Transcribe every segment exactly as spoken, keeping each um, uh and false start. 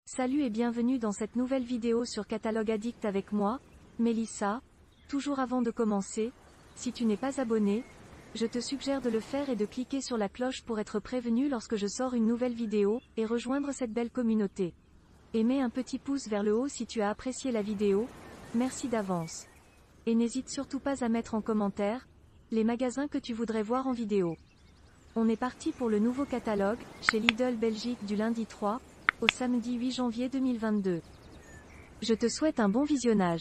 Salut et bienvenue dans cette nouvelle vidéo sur Catalogue Addict avec moi, Mélissa. Toujours avant de commencer, si tu n'es pas abonné, je te suggère de le faire et de cliquer sur la cloche pour être prévenu lorsque je sors une nouvelle vidéo, et rejoindre cette belle communauté. Et mets un petit pouce vers le haut si tu as apprécié la vidéo, merci d'avance. Et n'hésite surtout pas à mettre en commentaire, les magasins que tu voudrais voir en vidéo. On est parti pour le nouveau catalogue, chez Lidl Belgique du lundi trois, au samedi huit janvier deux mille vingt-deux. Je te souhaite un bon visionnage.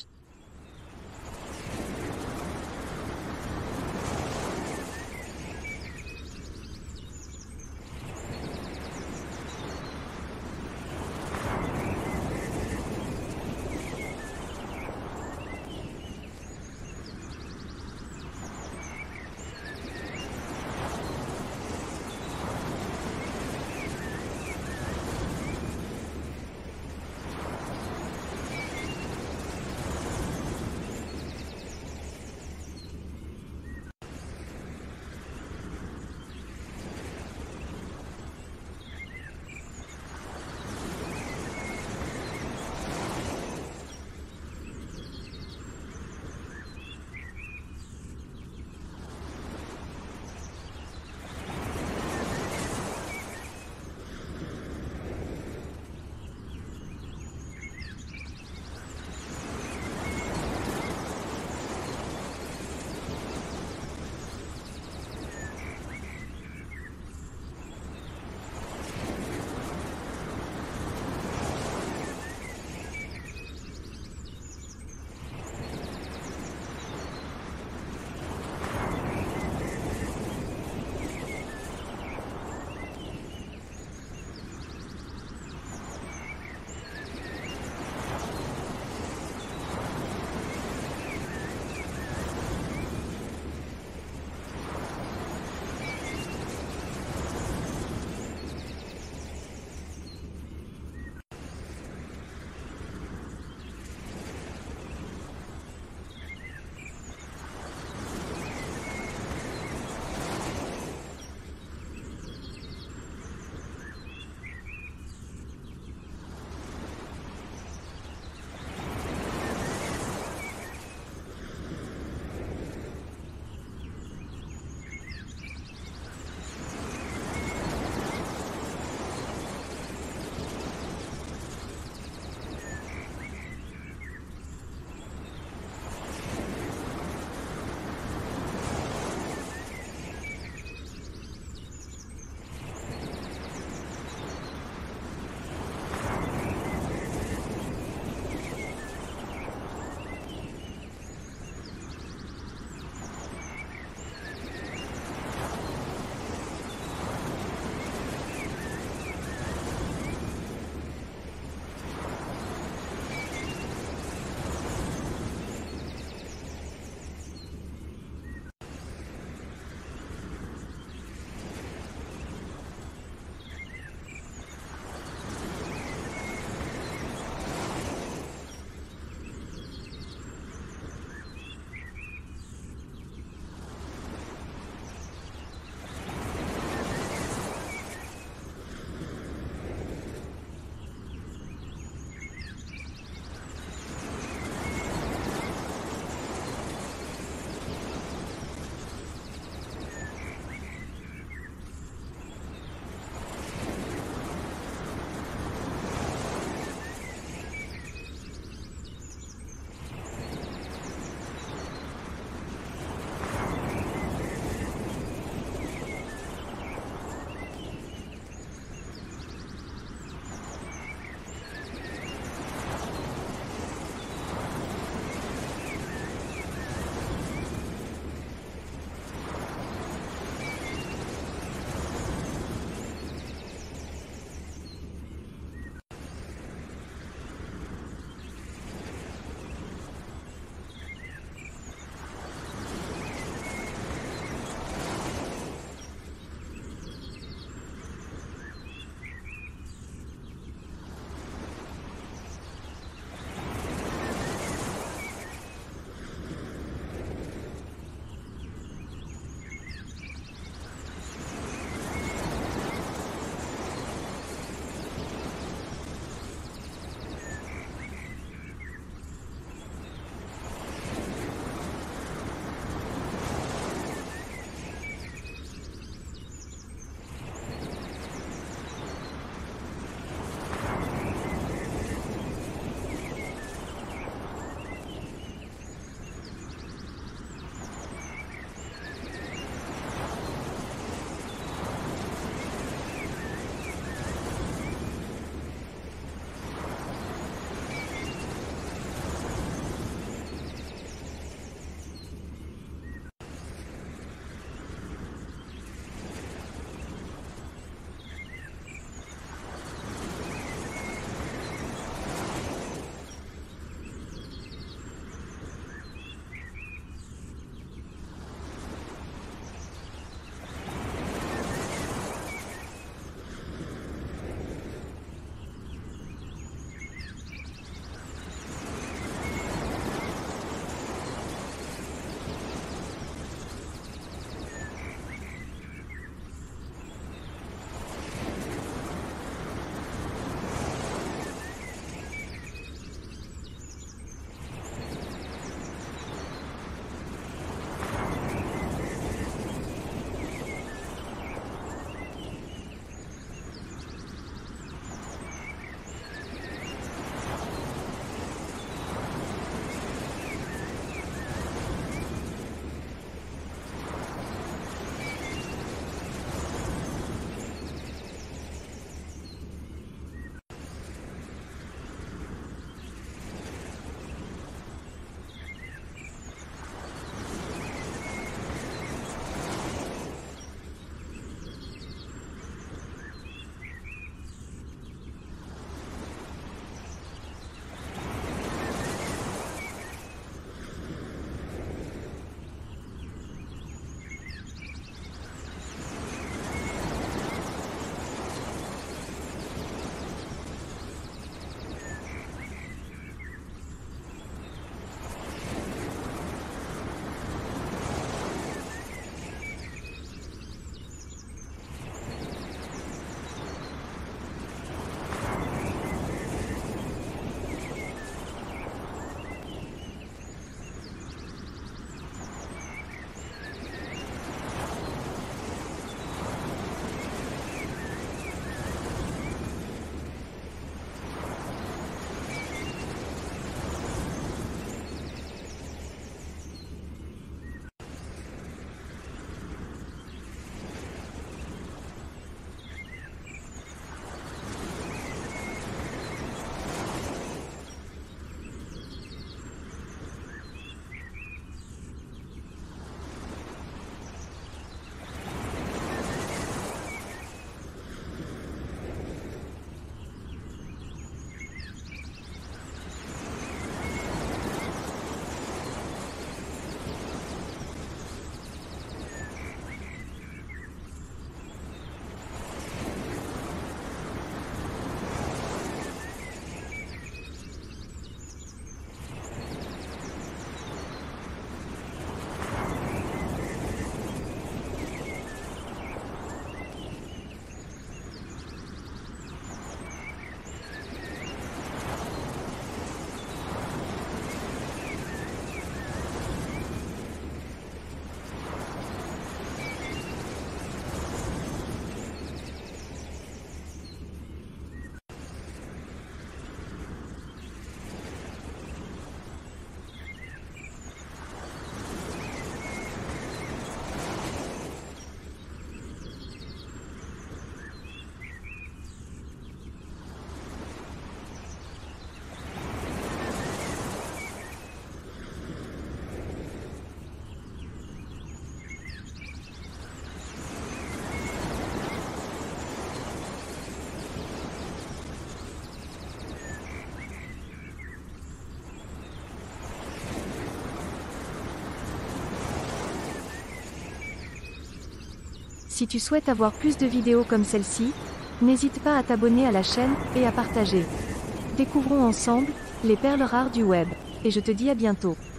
Si tu souhaites avoir plus de vidéos comme celle-ci, n'hésite pas à t'abonner à la chaîne, et à partager. Découvrons ensemble, les perles rares du web. Et je te dis à bientôt.